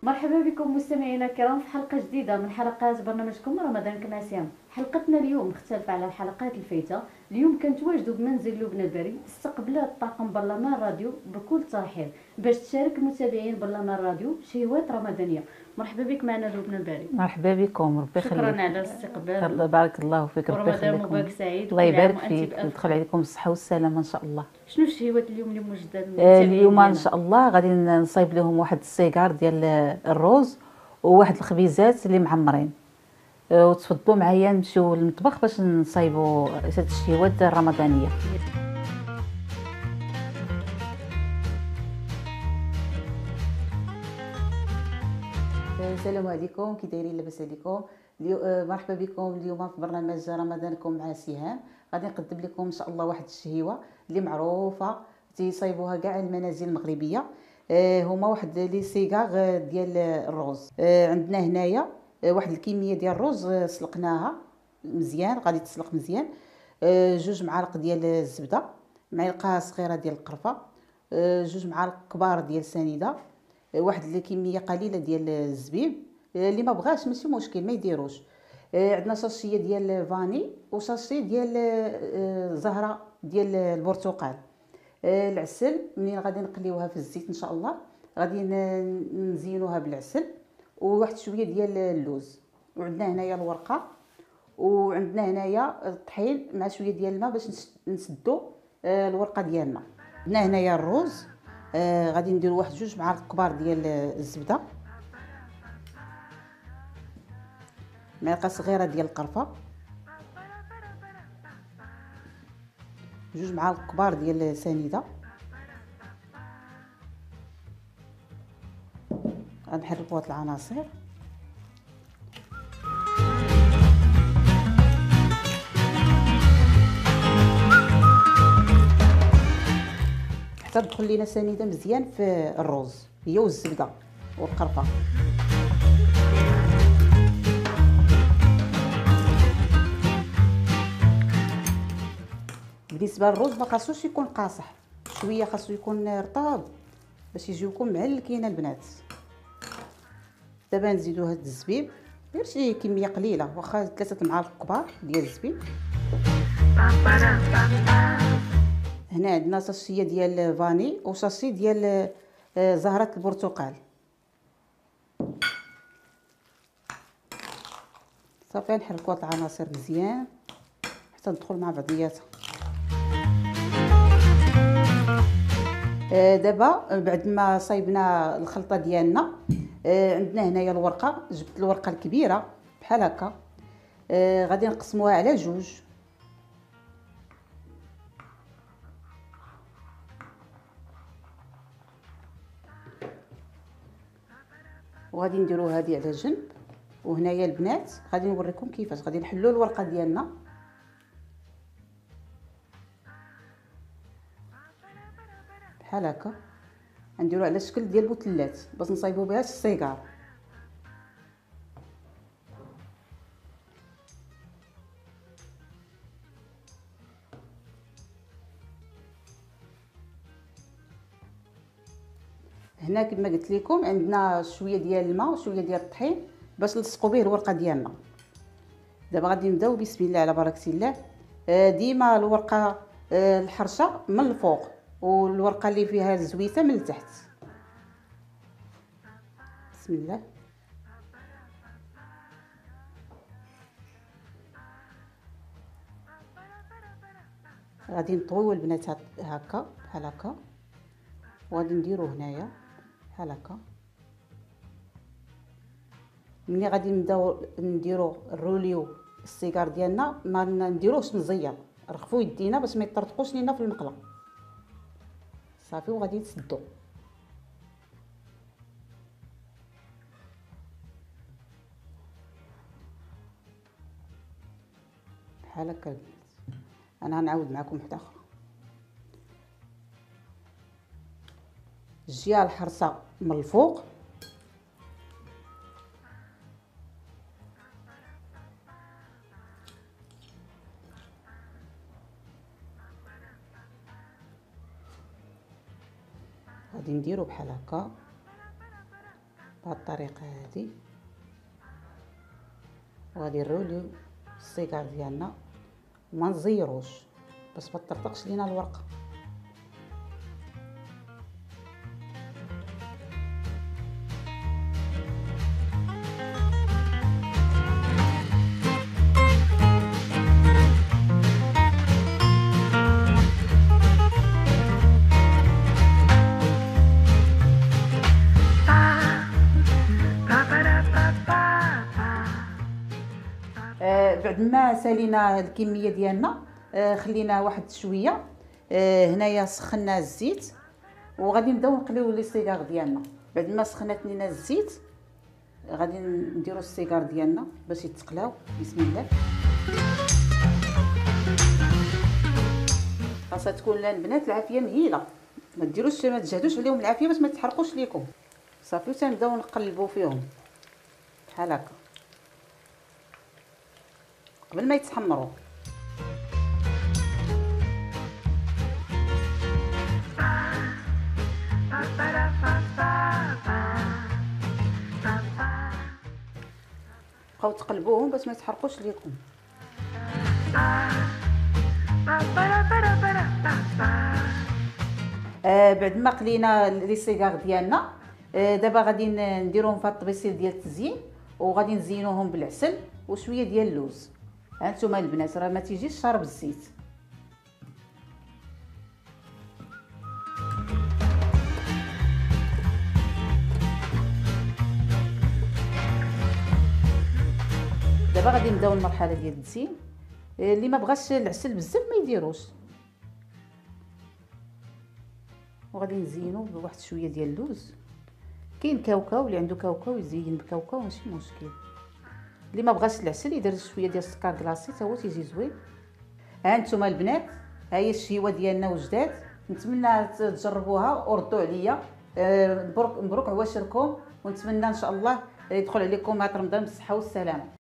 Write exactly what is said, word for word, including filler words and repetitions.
مرحبا بكم مستمعينا الكرام في حلقة جديدة من حلقات برنامجكم رمضان كما سيام. حلقتنا اليوم مختلفة على الحلقات الفايتة. اليوم كنتواجدوا بمنزل لبنى البري، استقبلت طاقم برلمان راديو بكل ترحيب باش تشارك متابعين برلمان راديو شهوات رمضانية. مرحبا بك معنا لبنى البري. مرحبا بكم، ربي يخليك. شكرا على الاستقبال. الله بارك الله فيك، ربي ورمضان يخليكم. مبارك سعيد. الله كل عام يبارك وأنت فيك، بألف يدخل خير. عليكم الصحة والسلامة ان شاء الله. شنو الشهوات اليوم اللي موجودة آه، للمتابعين اليوم ان ديالنا؟ شاء الله غادي نصايب لهم واحد السيجار ديال الروز وواحد الخبيزات اللي معمرين. آه، وتفضلوا معايا نمشيو للمطبخ باش نصايبوا هاد الشهوات الرمضانيه. السلام عليكم، كي دايرين؟ لاباس عليكم؟ اليو... آه، مرحبا بكم اليوم في برنامج رمضانكم مع سهام. غادي نقدم لكم ان شاء الله واحد الشهيوه اللي معروفه تيصايبوها كاع المنازل المغربيه. آه، هما واحد لي سيغار آه، ديال الروز. آه، عندنا هنايا آه، واحد الكميه ديال الرز آه، سلقناها مزيان، غادي تسلق مزيان. آه، جوج معالق ديال الزبده، معلقه صغيره ديال القرفه، آه، جوج معالق كبار ديال سنيده، واحد الكميه قليله ديال الزبيب. اللي ما بغاش ماشي مشكل ما يديروش. عندنا شاشيه ديال فاني وشاشيه ديال آه، زهره ديال البرتقال. آه، العسل منين غادي نقليوها في الزيت ان شاء الله، غادي ن- نزينوها بالعسل وواحد شويه ديال اللوز. وعندنا هنايا الورقه، وعندنا هنايا الطحين مع شويه ديال الماء باش نس- نسدو آه، الورقه ديالنا. عندنا هنايا الروز. آه غادي نديرو واحد جوج معالق كبار ديال الزبده، معلقه صغيره ديال القرفه، جوج معالق كبار ديال سنيده. غنحركوا هاد العناصر. حتى تدخل لينا سنيده مزيان في الرز، هي والزبده والقرفه. بالنسبه للرز ما خاصوش يكون قاصح، شويه خاصو يكون رطاب باش يجيوكم معلكين البنات. دابا نزيدو هاد الزبيب، غير شي كميه قليله، واخا ثلاثه معالق كبار ديال الزبيب. هنا عندنا شاشيه ديال فاني وشاشيه ديال آه، زهره البرتقال. صافي نحركوا هاد العناصر مزيان حتى ندخل مع بعضياتها. آه، دابا بعد ما صايبنا الخلطه ديالنا، آه، عندنا هنايا الورقه، جبت الورقه الكبيره بحال هكا. آه، غادي نقسموها على جوج، وغادي نديرو هذه على جنب. وهنايا البنات غادي نوريكم كيفاش غادي نحلو الورقه ديالنا. بحال هكا نديرو على شكل ديال بوتلات باش نصايبو بها السيجار. هنا كما قلت لكم عندنا شويه ديال الماء وشويه ديال الطحين باش نلصقوا به الورقه ديالنا. دابا غادي نبداو بسم الله على بركه الله. آه، ديما الورقه آه، الحرشه من الفوق والورقه اللي فيها الزويته من التحت. بسم الله. غادي نطويو البنات هكا بحال هكا، وغادي نديرو هنايا بحال هكا. ملي غادي نبداو نديرو الروليو السيجار ديالنا ما نديروهش مزير، رخفوا يدينا باش ما يطرطقوش لينا في المقله. صافي وغادي نسدو بحال هكا البنات. انا غنعاود معكم وحده اخرى. الجهه الحرصه من الفوق، غادي نديرو بحال هكا بهذه الطريقه هذه. وغادي نروليو السيجار ديالنا وما نزيروش باش ما تطرطقش لينا الورقه. بعد ما سالينا الكميه ديالنا خلينا واحد شويه. هنايا سخنا الزيت وغادي نبداو نقليو لي سيجار ديالنا. بعد ما سخنات لينا الزيت غادي نديرو السيجار ديالنا باش يتقلاو. بسم الله. خاصها تكون البنات العافيه مهيله، ما ديروش ما تجهدوش عليهم العافيه باش ما تحرقوش ليكم. صافي تنبداو نقلبوا فيهم بحال هكا قبل ما يتحمروا. بقاو تقلبوهم باش ما يتحرقوش ليكم. آه بعد ما قلينا لي سيجار ديالنا، آه دابا غادي نديروهم في الطبيسيل ديال التزيين وغادي نزينوهم بالعسل وشويه ديال اللوز. هانتوما البنات راه ما تيجيش شارب الزيت. دابا غادي نبداو المرحله ديال التزيين. اللي ما بغاش العسل بزاف ما يديروش. وغادي نزينو بواحد شويه ديال اللوز. كاين كاوكاو، اللي عنده كاوكاو يزين بكاوكاو ماشي مشكل. اللي ما بغاش العسل يدير شويه ديال السكر كلاصي حتى هو تيجي زوين. ها انتما البنات، ها هي الشهيوه ديالنا وجدات. نتمنى تجربوها وردوا عليا. مبروك مبروك عواشركم، ونتمنى ان شاء الله يدخل عليكم عام رمضان بالصحه والسلامه.